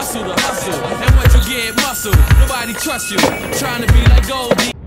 hustle to hustle. And once you get muscle, nobody trusts you. Trying to be like Goldie.